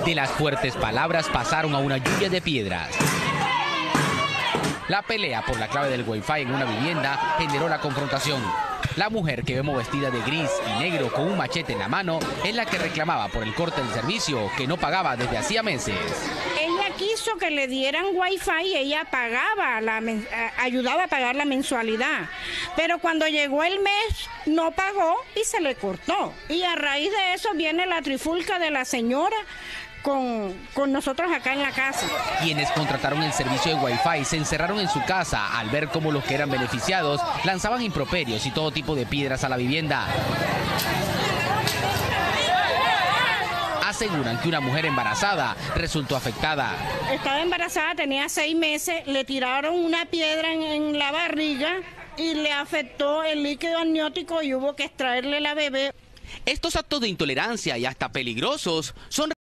De las fuertes palabras pasaron a una lluvia de piedras. La pelea por la clave del Wi-Fi en una vivienda generó la confrontación. La mujer, que vemos vestida de gris y negro con un machete en la mano, es la que reclamaba por el corte del servicio que no pagaba desde hacía meses. Ella quiso que le dieran Wi-Fi y ella ayudaba a pagar la mensualidad. Pero cuando llegó el mes no pagó y se le cortó. Y a raíz de eso viene la trifulca de la señora con nosotros acá en la casa. Quienes contrataron el servicio de Wi-Fi se encerraron en su casa al ver cómo los que eran beneficiados lanzaban improperios y todo tipo de piedras a la vivienda. Aseguran que una mujer embarazada resultó afectada. Estaba embarazada, tenía 6 meses, le tiraron una piedra en la barriga y le afectó el líquido amniótico y hubo que extraerle la bebé. Estos actos de intolerancia y hasta peligrosos son